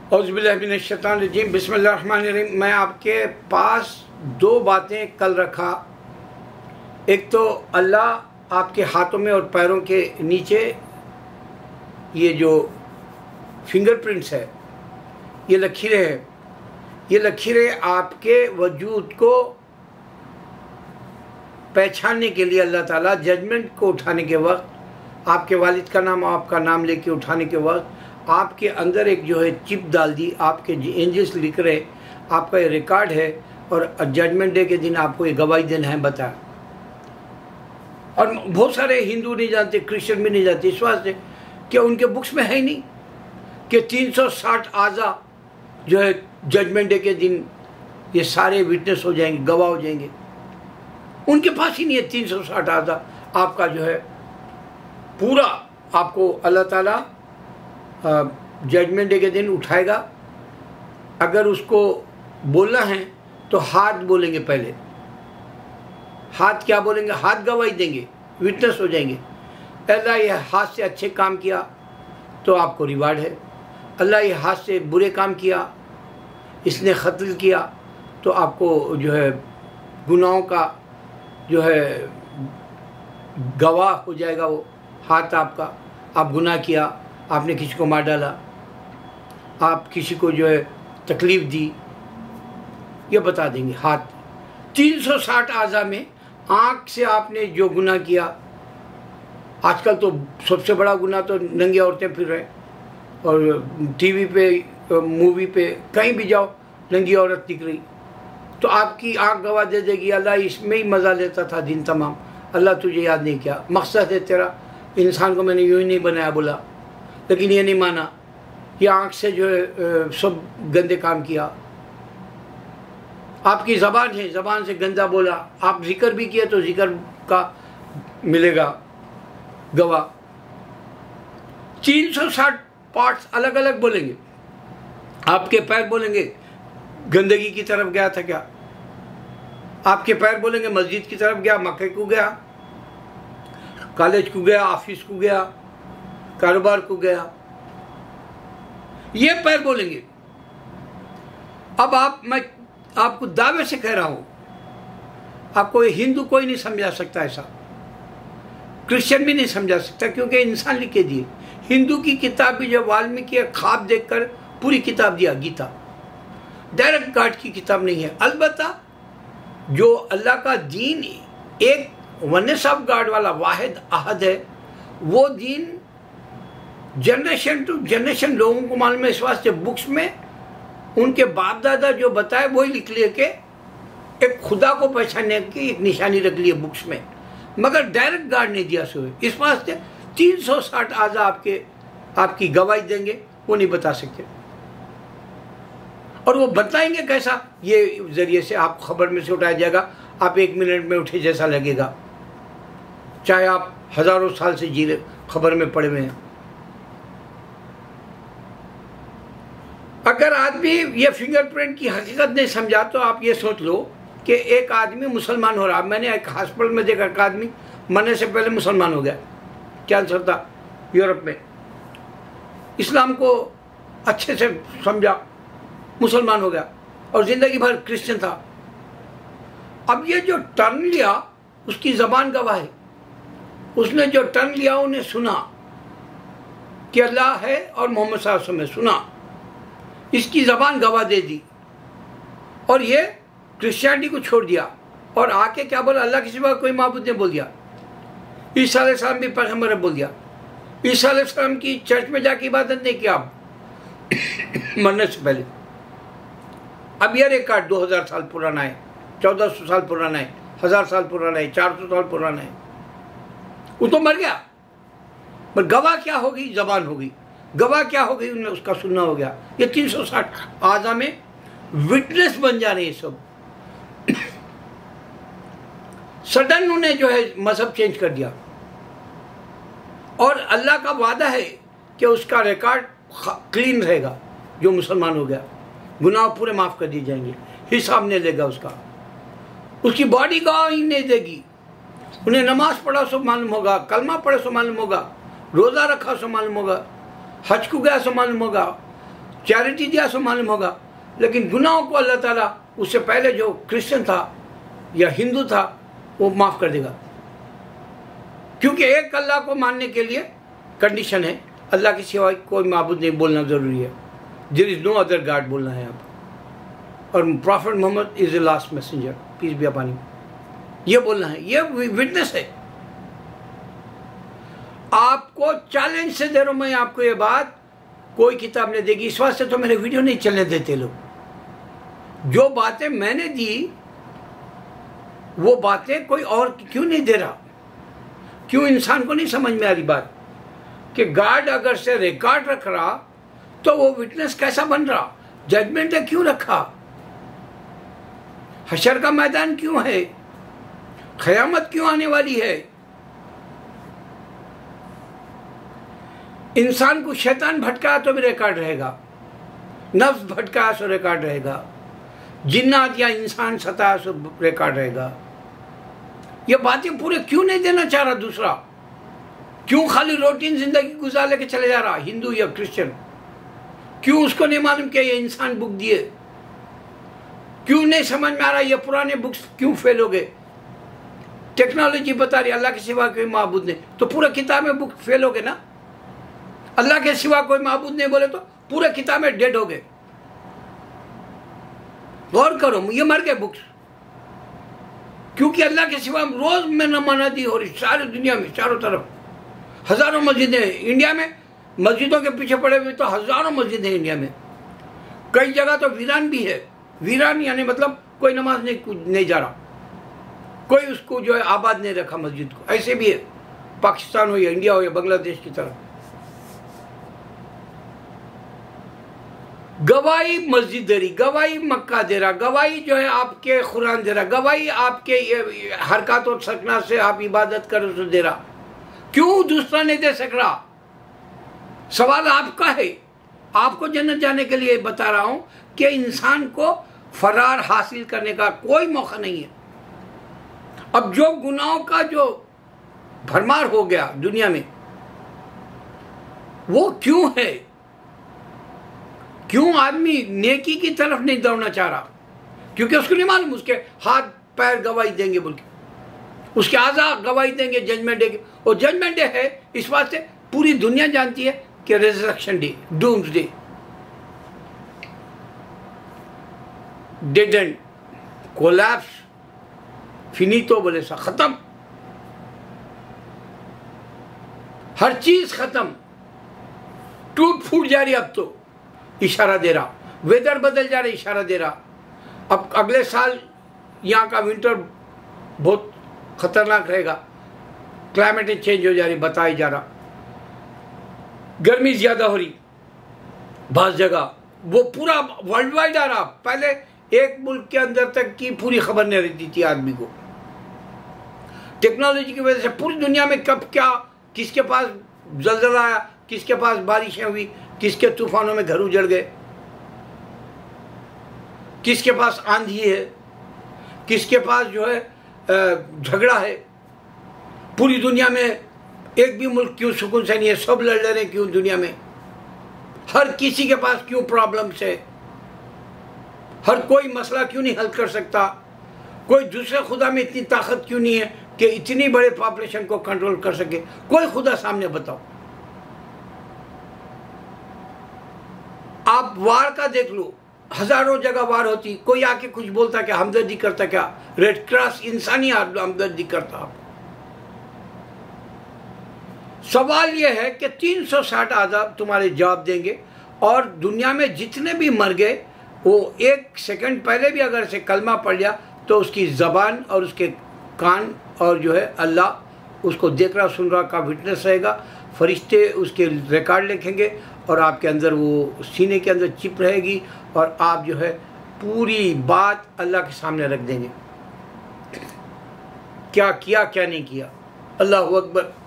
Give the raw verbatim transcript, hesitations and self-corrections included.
औज़ुबिल्लाहिमिनश्शैतानिर्रजीम बिस्मिल्लाहिर्रहमानिर्रहीम। मैं आपके पास दो बातें कल रखा। एक तो अल्लाह आपके हाथों में और पैरों के नीचे ये जो फिंगरप्रिंट्स है, ये लकीरें हैं, ये लकीरें आपके वजूद को पहचानने के लिए अल्लाह ताला जजमेंट को उठाने के वक्त, आपके वालिद का नाम आपका नाम लेके उठाने के वक्त आपके अंदर एक जो है चिप डाल दी। आपके एंजल्स लिख रहे, आपका ये रिकॉर्ड है और जजमेंट डे के दिन आपको ये गवाही देना है, बता। और बहुत सारे हिंदू नहीं जानते, क्रिश्चियन भी नहीं जानते, इस वास्ते कि उनके बुक्स में है ही नहीं कि तीन सौ साठ आज़ा जो है जजमेंट डे के दिन ये सारे विटनेस हो जाएंगे, गवाह हो जाएंगे। उनके पास ही नहीं है तीन सौ साठ आज़ा। आपका जो है पूरा आपको अल्लाह ताला जजमेंट डे के दिन उठाएगा। अगर उसको बोलना है तो हाथ बोलेंगे, पहले हाथ क्या बोलेंगे? हाथ गवाही देंगे, विटनेस हो जाएंगे। अल्लाह ये हाथ से अच्छे काम किया तो आपको रिवार्ड है, अल्लाह ये हाथ से बुरे काम किया, इसने कत्ल किया तो आपको जो है गुनाहों का जो है गवाह हो जाएगा वो हाथ आपका। आप गुनाह किया, आपने किसी को मार डाला, आप किसी को जो है तकलीफ़ दी, ये बता देंगे हाथ। तीन सौ साठ आज़ा में आँख से आपने जो गुनाह किया, आजकल तो सबसे बड़ा गुनाह तो नंगी औरतें फिर रहे, और टीवी पे मूवी पे कहीं भी जाओ नंगी औरत दिख रही, तो आपकी आँख गवाह दे देगी अल्लाह इसमें ही मज़ा लेता था दिन तमाम, अल्लाह तुझे याद नहीं किया, मकसद है तेरा, इंसान को मैंने यूँ ही नहीं बनाया बोला, लेकिन ये नहीं माना, ये आँख से जो है सब गंदे काम किया। आपकी ज़बान है, ज़बान से गंदा बोला, आप जिक्र भी किए तो जिक्र का मिलेगा गवाह। तीन सौ साठ पार्ट्स अलग अलग बोलेंगे। आपके पैर बोलेंगे गंदगी की तरफ गया था क्या, आपके पैर बोलेंगे मस्जिद की तरफ गया, मक्के को गया, कॉलेज को गया, ऑफिस को गया, कारोबार को गया, ये पैर बोलेंगे। अब आप, मैं आपको दावे से कह रहा हूं, आपको हिंदू कोई नहीं समझा सकता, ऐसा क्रिश्चियन भी नहीं समझा सकता, क्योंकि इंसान लिख के दिए। हिंदू की किताब भी जब वाल्मीकि ख्वाब देखकर पूरी किताब दिया, गीता डायरेक्ट गॉड की किताब नहीं है। अलबत्ता जो अल्लाह का दीन एक वननेस ऑफ गॉड वाला वाहिद अहद है, वो दीन जनरेशन टू जनरेशन लोगों को मालूम है। इस वास्ते बुक्स में उनके बाप दादा जो बताए वही लिख लिए के एक खुदा को पहचानने की एक निशानी रख ली है बुक्स में, मगर डायरेक्ट गॉड नहीं दिया सो। इस वास्ते तीन सौ साठ आज़ा आपके आपकी गवाही देंगे, वो नहीं बता सकते। और वो बताएंगे कैसा, ये जरिए से आप खबर में से उठाया जाएगा, आप एक मिनट में उठे जैसा लगेगा, चाहे आप हजारों साल से जी खबर में पड़े हुए हैं। अगर आदमी ये फिंगरप्रिंट की हकीकत नहीं समझा तो आप ये सोच लो कि एक आदमी मुसलमान हो रहा। मैंने एक हॉस्पिटल में देखा, एक आदमी मरने से पहले मुसलमान हो गया, कैंसर था यूरोप में, इस्लाम को अच्छे से समझा, मुसलमान हो गया और ज़िंदगी भर क्रिश्चियन था। अब ये जो टर्न लिया उसकी ज़बान गवाह है, उसने जो टर्न लिया उन्हें सुना कि अल्लाह है और मोहम्मद सल्लल्लाहु अलैहि वसल्लम ने सुना, इसकी ज़बान गवाह दे दी, और ये क्रिश्चियनिटी को छोड़ दिया और आके क्या बोला, अल्लाह के सिवा कोई माबूद नहीं बोल दिया। ईसा अलैहिस्सलाम भी पैगंबर है बोल दिया। ईसा अलैहिस्सलाम की चर्च में जाके इबादत नहीं किया आप मरने से पहले। अब यह रिकॉर्ड दो हज़ार साल पुराना है, चौदह सौ साल पुराना है, हज़ार साल पुराना है, चार सौ साल पुराना है। वो तो मर गया, पर गवाह क्या होगी? ज़बान होगी। गवाह क्या हो गई? उन्हें उसका सुनना हो गया। ये तीन सौ साठ आज़ा में विटनेस बन जा रहे हैं सब। सडन उन्हें जो है मजहब चेंज कर दिया, और अल्लाह का वादा है कि उसका रिकॉर्ड क्लीन रहेगा। जो मुसलमान हो गया गुनाह पूरे माफ़ कर दिए जाएंगे, हिसाब नहीं लेगा उसका, उसकी बॉडी गवाह ही नहीं देगी। उन्हें नमाज पढ़ा सो मालूम होगा, कलमा पढ़े सो मालूम होगा, रोज़ा रखा सो मालूम होगा, हज को गया सो मालूम होगा, चैरिटी दिया सो मालूम होगा, लेकिन गुनाहों को अल्लाह ताला उससे पहले जो क्रिश्चियन था या हिंदू था वो माफ़ कर देगा, क्योंकि एक अल्लाह को मानने के लिए कंडीशन है, अल्लाह के सिवा कोई माबूद नहीं बोलना ज़रूरी है। There is no other god बोलना है यहाँ पर, और prophet Muhammad is the last messenger, peace be upon him, ये बोलना है, ये विटनेस है। आपको चैलेंज से दे रहा हूं मैं आपको ये बात, कोई किताब नहीं देगी। इस वास्ते तो मेरे वीडियो नहीं चलने देते लोग। जो बातें मैंने दी वो बातें कोई और क्यों नहीं दे रहा? क्यों इंसान को नहीं समझ में आ रही बात कि गॉड अगर से रिकॉर्ड रख रहा तो वो विटनेस कैसा बन रहा? जजमेंट क्यों रखा? हशर का मैदान क्यों है? क़यामत क्यों आने वाली है? इंसान को शैतान भटकाया तो भी रिकॉर्ड रहेगा, नफ्स भटकाया तो रिकॉर्ड रहेगा, जिन्नात या इंसान सताया तो रिकॉर्ड रहेगा। ये बातें पूरे क्यों नहीं देना चाह रहा दूसरा? क्यों खाली रूटीन जिंदगी गुजार लेके चले जा रहा हिंदू या क्रिश्चियन? क्यों उसको नहीं मालूम कि ये इंसान बुक दिए? क्यों नहीं समझ में आ रहा ये पुराने बुक्स क्यों फेल हो गए? टेक्नोलॉजी बता रही अल्लाह के सिवा कोई माबूद नहीं, तो पूरा किताब में बुक फेल हो गए ना। अल्लाह के सिवा कोई माबूद नहीं बोले तो पूरे किताब में डेड हो गए। गौर करो, ये मर गए बुक्स, क्योंकि अल्लाह के सिवा रोज में नमानादी हो रही सारी दुनिया में, चारों तरफ हजारों मस्जिदें हैं। इंडिया में मस्जिदों के पीछे पड़े हुए तो हजारों मस्जिदें हैं इंडिया में, कई जगह तो वीरान भी है। वीरान यानी मतलब कोई नमाज नहीं नहीं जा रहा, कोई उसको जो है आबाद नहीं रखा मस्जिद को। ऐसे भी है, पाकिस्तान हो या इंडिया हो या बांग्लादेश की तरफ। गवाही मस्जिद दे रही, गवाही मक्का दे रहा, गवाही जो है आपके कुरान दे रहा, गवाही आपके हरकत और सकना से आप इबादत करो तो दे रहा। क्यों दूसरा नहीं दे सक रहा? सवाल आपका है। आपको जन्नत जाने के लिए बता रहा हूं कि इंसान को फरार हासिल करने का कोई मौका नहीं है। अब जो गुनाहों का जो भरमार हो गया दुनिया में, वो क्यों है? क्यों आदमी नेकी की तरफ नहीं दौड़ना चाह रहा? क्योंकि उसको नहीं मालूम उसके हाथ पैर गवाही देंगे बोल के, उसके आज़ा गवाही देंगे जजमेंट डे के। और जजमेंट डे है इस बात से पूरी दुनिया जानती है कि resurrection day, doomsday, dead end, collapse, फिनितो बोले सा, खत्म, हर चीज खत्म, टूट फूट जा रही। अब तो इशारा दे रहा, वेदर बदल जा रहा, इशारा दे रहा। अब अगले साल यहाँ का विंटर बहुत खतरनाक रहेगा, क्लाइमेट चेंज हो जा रही, बताया जा रहा, गर्मी ज्यादा हो रही बहुत जगह, वो पूरा वर्ल्ड वाइड आ रहा। पहले एक मुल्क के अंदर तक की पूरी खबर नहीं रहती थी आदमी को। टेक्नोलॉजी की वजह से पूरी दुनिया में कब क्या, किसके पास जलजला आया, किसके पास बारिशें हुई, किसके तूफानों में घर उजड़ गए, किसके पास आंधी है, किसके पास जो है झगड़ा है। पूरी दुनिया में एक भी मुल्क क्यों सुकून से नहीं है? सब लड़ रहे हैं क्यों दुनिया में? हर किसी के पास क्यों प्रॉब्लम्स है? हर कोई मसला क्यों नहीं हल कर सकता? कोई दूसरे खुदा में इतनी ताकत क्यों नहीं है कि इतनी बड़े पॉपुलेशन को कंट्रोल कर सके? कोई खुदा सामने बताओ। आप वार का देख लो, हजारों जगह वार होती, कोई आके कुछ बोलता क्या? हमदर्दी करता क्या? रेड क्रॉस इंसानी हमदर्दी करता। सवाल यह है कि तीन सौ साठ आज़ाद तुम्हारे जवाब देंगे, और दुनिया में जितने भी मर गए वो एक सेकंड पहले भी अगर से कलमा पढ़ लिया तो उसकी ज़बान और उसके कान और जो है अल्लाह उसको देख रहा सुन रहा का विटनेस रहेगा। फरिश्ते उसके रिकॉर्ड लिखेंगे और आपके अंदर वो सीने के अंदर चिप रहेगी, और आप जो है पूरी बात अल्लाह के सामने रख देंगे, क्या किया क्या नहीं किया। अल्लाहू अकबर।